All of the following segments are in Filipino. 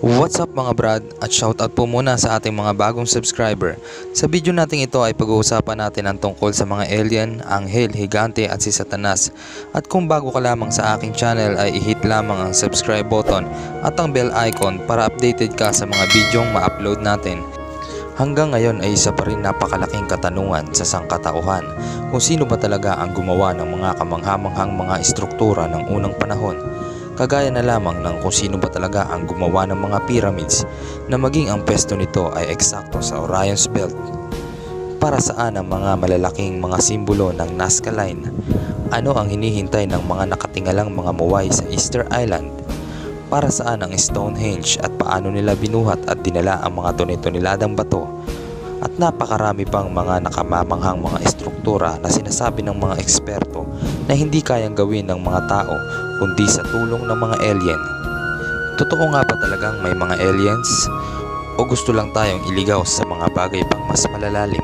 What's up mga brad, at shoutout po muna sa ating mga bagong subscriber. Sa video natin ito ay pag-uusapan natin ang tungkol sa mga alien, anghel, higante at si Satanas. At kung bago ka lamang sa aking channel ay i-hit lamang ang subscribe button at ang bell icon para updated ka sa mga bidyong ma-upload natin. Hanggang ngayon ay isa pa rin napakalaking katanungan sa sangkatauhan kung sino ba talaga ang gumawa ng mga kamanghamanghang mga estruktura ng unang panahon. Kagaya na lamang ng kung sino ba talaga ang gumawa ng mga pyramids na maging ang pwesto nito ay eksakto sa Orion's Belt. Para saan ang mga malalaking mga simbolo ng Nazca Line? Ano ang hinihintay ng mga nakatingalang mga muway sa Easter Island? Para saan ang Stonehenge at paano nila binuhat at dinala ang mga tuni-tuniladang bato? At napakarami pang mga nakamamanghang mga estruktura na sinasabi ng mga eksperto na hindi kayang gawin ng mga tao kundi sa tulong ng mga alien. Totoo nga ba talagang may mga aliens? O gusto lang tayong iligaw sa mga bagay pang mas malalalim?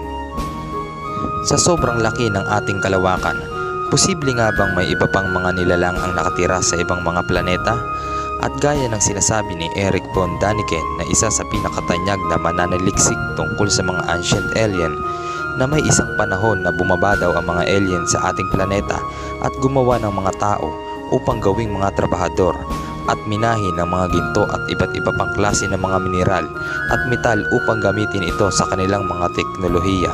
Sa sobrang laki ng ating kalawakan, posible nga bang may iba pang mga nilalang ang nakatira sa ibang mga planeta? At gaya ng sinasabi ni Erich von Däniken na isa sa pinakatanyag na mananaliksik tungkol sa mga ancient alien, na may isang panahon na bumaba daw ang mga alien sa ating planeta at gumawa ng mga tao upang gawing mga trabahador at minahin ng mga ginto at iba't iba pang klase ng mga mineral at metal upang gamitin ito sa kanilang mga teknolohiya.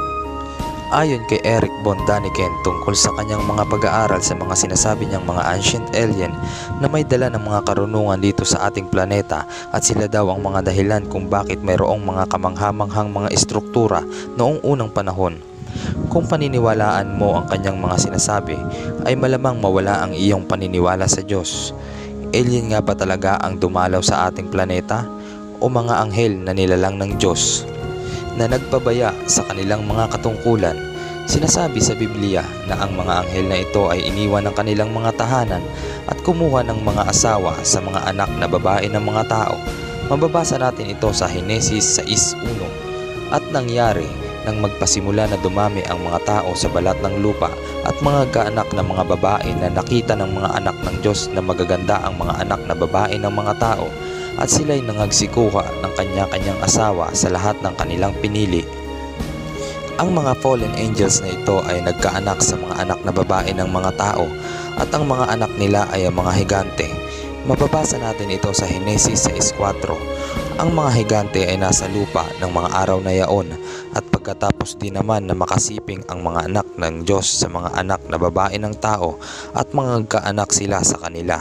Ayon kay Erich von Däniken tungkol sa kanyang mga pag-aaral sa mga sinasabi niyang mga ancient alien na may dala ng mga karunungan dito sa ating planeta at sila daw ang mga dahilan kung bakit mayroong mga kamanghamanghang mga estruktura noong unang panahon. Kung paniniwalaan mo ang kanyang mga sinasabi ay malamang mawala ang iyong paniniwala sa Diyos. Alien nga ba talaga ang dumalaw sa ating planeta o mga anghel na nilalang ng Diyos na nagpabaya sa kanilang mga katungkulan? Sinasabi sa Biblia na ang mga anghel na ito ay iniwan ng kanilang mga tahanan at kumuha ng mga asawa sa mga anak na babae ng mga tao. Mababasa natin ito sa Henesis 6:1. At nangyari nang magpasimula na dumami ang mga tao sa balat ng lupa at mga kaanak na mga babae na nakita ng mga anak ng Diyos na magaganda ang mga anak na babae ng mga tao, at sila'y nangagsikuha ng kanya-kanyang asawa sa lahat ng kanilang pinili. Ang mga fallen angels na ito ay nagkaanak sa mga anak na babae ng mga tao at ang mga anak nila ay ang mga higante. Mababasa natin ito sa Henesis 6:4. Ang mga higante ay nasa lupa ng mga araw na yaon at pagkatapos din naman na makasiping ang mga anak ng Diyos sa mga anak na babae ng tao at mga kaanak sila sa kanila.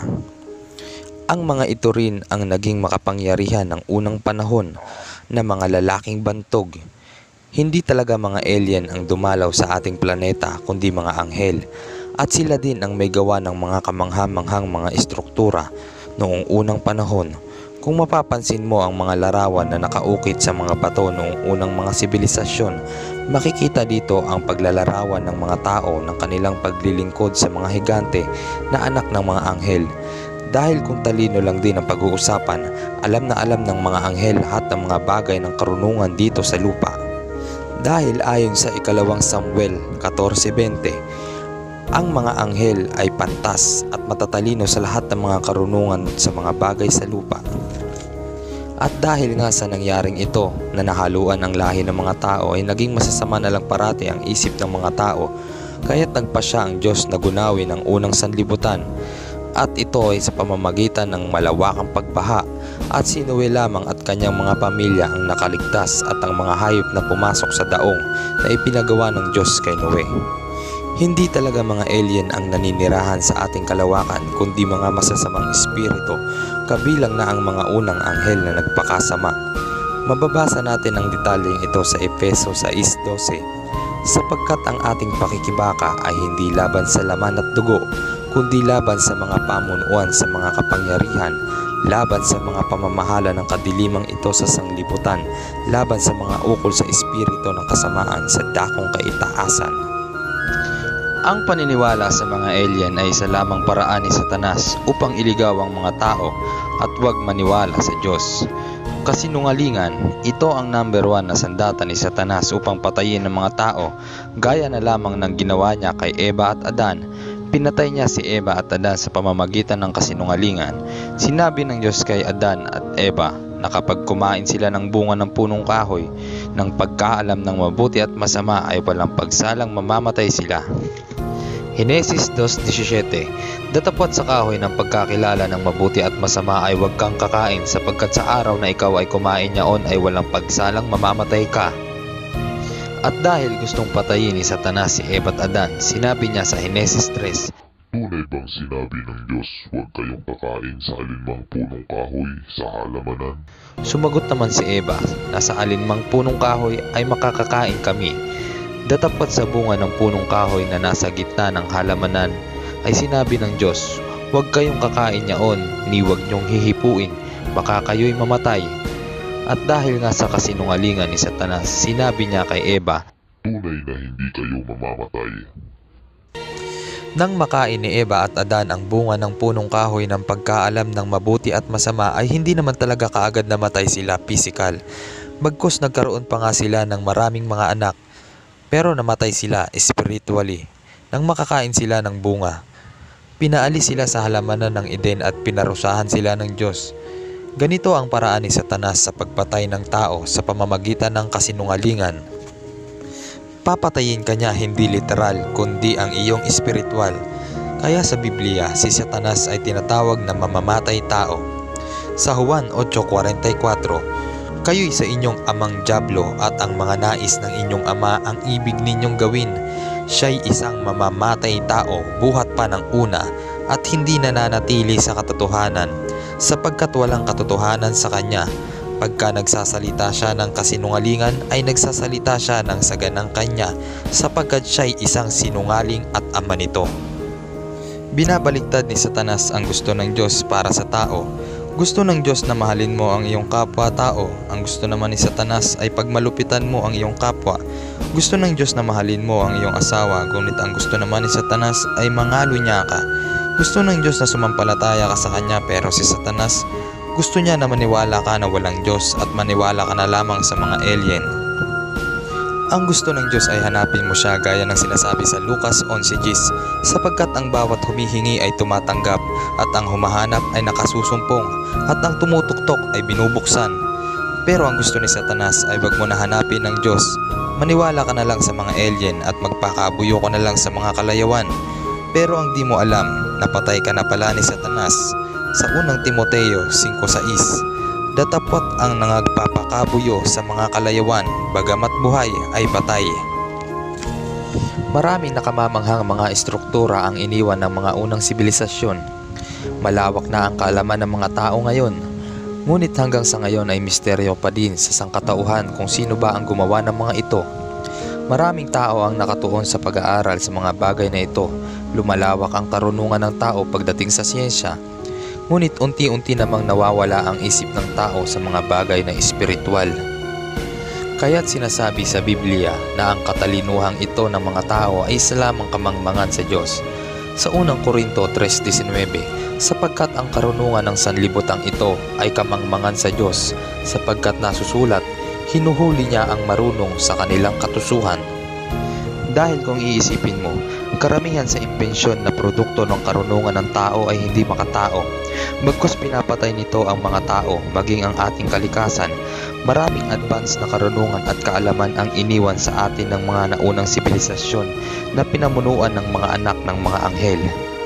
Ang mga ito rin ang naging makapangyarihan ng unang panahon na mga lalaking bantog. Hindi talaga mga alien ang dumalaw sa ating planeta kundi mga anghel, at sila din ang may gawa ng mga kamanghamanghang mga estruktura noong unang panahon. Kung mapapansin mo ang mga larawan na nakaukit sa mga bato noong unang mga sibilisasyon, makikita dito ang paglalarawan ng mga tao ng kanilang paglilingkod sa mga higante na anak ng mga anghel. Dahil kung talino lang din ang pag-uusapan, alam na alam ng mga anghel lahat ng mga bagay ng karunungan dito sa lupa. Dahil ayon sa 2 Samuel 14:20, ang mga anghel ay pantas at matatalino sa lahat ng mga karunungan sa mga bagay sa lupa. At dahil nga sa nangyaring ito na nahaluan ang lahi ng mga tao ay naging masasama na lang parati ang isip ng mga tao, kaya't nagpasya ang Diyos na gunawin ang unang sanlibutan. At ito ay sa pamamagitan ng malawakang pagbaha, at si Noe lamang at kanyang mga pamilya ang nakaligtas at ang mga hayop na pumasok sa daong na ipinagawa ng Diyos kay Noe. Hindi talaga mga alien ang naninirahan sa ating kalawakan kundi mga masasamang espiritu, kabilang na ang mga unang anghel na nagpakasama. Mababasa natin ang detalyeng ito sa Efeso 6:12, sapagkat ang ating pakikibaka ay hindi laban sa laman at dugo, kundi laban sa mga pamunuan sa mga kapangyarihan, laban sa mga pamamahala ng kadilimang ito sa sanglibutan, laban sa mga ukol sa espiritu ng kasamaan sa dakong kaitaasan. Ang paniniwala sa mga alien ay isa lamang paraan ni Satanas upang iligaw ang mga tao at huwag maniwala sa Diyos. Kasinungalingan, ito ang number 1 na sandata ni Satanas upang patayin ng mga tao, gaya na lamang ng ginawa niya kay Eva at Adan. Pinatay niya si Eva at Adan sa pamamagitan ng kasinungalingan. Sinabi ng Diyos kay Adan at Eva, na kapag kumain sila ng bunga ng punong kahoy, ng pagkaalam ng mabuti at masama ay walang pagsalang mamamatay sila. Henesis 2:17. Datapwat sa kahoy ng pagkakilala ng mabuti at masama ay huwag kang kakain, sapagkat sa araw na ikaw ay kumain niyaon ay walang pagsalang mamamatay ka. At dahil gustong patayin ni Satanas si Eva at Adan, sinabi niya sa Henesis 3, Tunay bang sinabi ng Diyos, huwag kayong kakain sa alinmang punong kahoy sa halamanan? Sumagot naman si Eva na sa alinmang punong kahoy ay makakakain kami. Datapwat sa bunga ng punong kahoy na nasa gitna ng halamanan ay sinabi ng Diyos, huwag kayong kakain niyaon, ni huwag niyong hihipuin, baka kayo'y mamatay. At dahil nga sa kasinungalingan ni Satanas, sinabi niya kay Eva, Tunay na hindi kayo mamamatay. Nang makain ni Eva at Adan ang bunga ng punong kahoy ng pagkaalam ng mabuti at masama ay hindi naman talaga kaagad namatay sila pisikal. Bagkus nagkaroon pa nga sila ng maraming mga anak, pero namatay sila spiritually. Nang makakain sila ng bunga, pinaalis sila sa halamanan ng Eden at pinarusahan sila ng Diyos. Ganito ang paraan ni Satanas sa pagpatay ng tao sa pamamagitan ng kasinungalingan. Papatayin ka niya hindi literal kundi ang iyong espiritual. Kaya sa Biblia, si Satanas ay tinatawag na mamamatay tao. Sa Juan 8:44, kayo'y sa inyong amang dyablo at ang mga nais ng inyong ama ang ibig ninyong gawin. Siya'y isang mamamatay tao buhat pa ng una at hindi nananatili sa katotohanan sapagkat walang katotohanan sa kanya. Pagka nagsasalita siya ng kasinungalingan ay nagsasalita siya ng saganang kanya sapagkat siya'y isang sinungaling at ama nito. Binabaliktad ni Satanas ang gusto ng Diyos para sa tao. Gusto ng Diyos na mahalin mo ang iyong kapwa-tao. Ang gusto naman ni Satanas ay pagmalupitan mo ang iyong kapwa. Gusto ng Diyos na mahalin mo ang iyong asawa, ngunit ang gusto naman ni Satanas ay mangalo niya ka. Gusto ng Diyos na sumampalataya ka sa Kanya, pero si Satanas gusto niya na maniwala ka na walang Diyos at maniwala ka na lamang sa mga alien. Ang gusto ng Diyos ay hanapin mo siya gaya ng sinasabi sa Lucas 11:10, sapagkat ang bawat humihingi ay tumatanggap at ang humahanap ay nakasusumpong at ang tumutuktok ay binubuksan. Pero ang gusto ni Satanas ay wag mo na hanapin ng Diyos. Maniwala ka na lang sa mga alien at magpakabuyo ka na lang sa mga kalayawan. Pero ang di mo alam, napatay ka na pala ni Satanas. Sa unang Timoteo 5:6, datapwat ang nangagpapakabuyo sa mga kalayawan, bagamat buhay ay patay. Maraming nakamamanghang mga estruktura ang iniwan ng mga unang sibilisasyon. Malawak na ang kaalaman ng mga tao ngayon. Ngunit hanggang sa ngayon ay misteryo pa din sa sangkatauhan kung sino ba ang gumawa ng mga ito. Maraming tao ang nakatuon sa pag-aaral sa mga bagay na ito. Lumalawak ang karunungan ng tao pagdating sa siyensya. Ngunit unti-unti namang nawawala ang isip ng tao sa mga bagay na espiritual. Kaya't sinasabi sa Biblia na ang katalinuhang ito ng mga tao ay isa lamang kamangmangan sa Diyos. Sa unang Korinto 3:19, sapagkat ang karunungan ng sanlibutan ito ay kamangmangan sa Diyos, sapagkat nasusulat, hinuhuli niya ang marunong sa kanilang katusuhan. Dahil kung iisipin mo, karamihan sa imbensyon na produkto ng karunungan ng tao ay hindi makatao. Bagkus pinapatay nito ang mga tao, maging ang ating kalikasan. Maraming advanced na karunungan at kaalaman ang iniwan sa atin ng mga naunang sibilisasyon na pinamunuan ng mga anak ng mga anghel.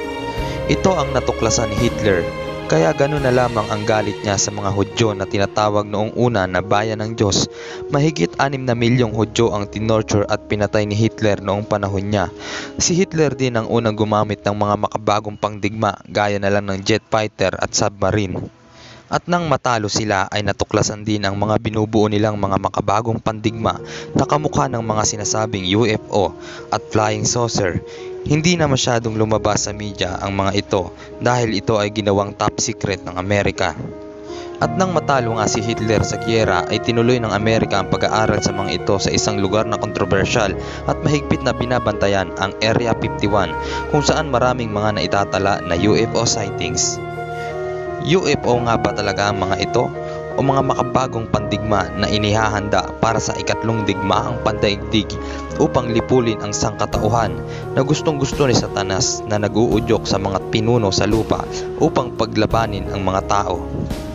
Ito ang natuklasan ni Hitler, kaya gano'n na lamang ang galit niya sa mga Hudyo na tinatawag noong una na bayan ng Diyos. Mahigit 6 na milyong Hudyo ang tinorture at pinatay ni Hitler noong panahon niya. Si Hitler din ang unang gumamit ng mga makabagong pangdigma gaya na lang ng jet fighter at submarine. At nang matalo sila ay natuklasan din ang mga binubuo nilang mga makabagong pandigma na kamukha ng mga sinasabing UFO at flying saucer. Hindi na masyadong lumabas sa media ang mga ito dahil ito ay ginawang top secret ng Amerika. At nang matalo nga si Hitler sa giyera ay tinuloy ng Amerika ang pag-aaral sa mga ito sa isang lugar na kontrobersyal at mahigpit na binabantayan, ang Area 51, kung saan maraming mga naitatala na UFO sightings. UFO nga ba talaga ang mga ito o mga makabagong pandigma na inihahanda para sa ikatlong digmaang pandaigdig upang lipulin ang sangkatauhan na gustong-gusto ni Satanas na nag-uudyok sa mga pinuno sa lupa upang paglabanin ang mga tao?